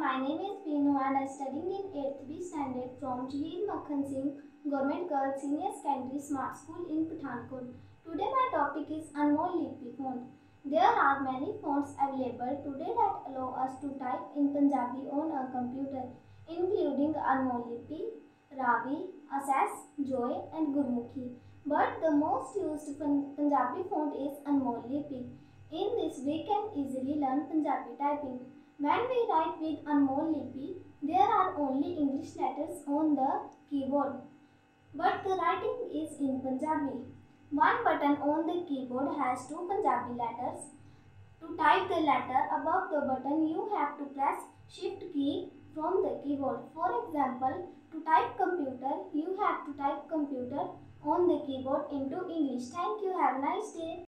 my name is Binu and I studied in 8th B standard from Jahir Makhan Singh Government Girls Senior Secondary Smart School in Pathankot. Today my topic is Anmol Lipi font. There are many fonts available today that allow us to type in Punjabi on a computer, including Anmol Lipi, Ravi, Access, Joy and Gurmukhi. But the most used Punjabi font is Anmol Lipi. In this we can easily learn Punjabi typing. When we write with Anmol Lipi, there are only English letters on the keyboard, but the writing is in Punjabi. One button on the keyboard has two Punjabi letters. To type the letter above the button, you have to press Shift key from the keyboard. For example, to type computer, you have to type computer on the keyboard into English. Thank you. Have a nice day.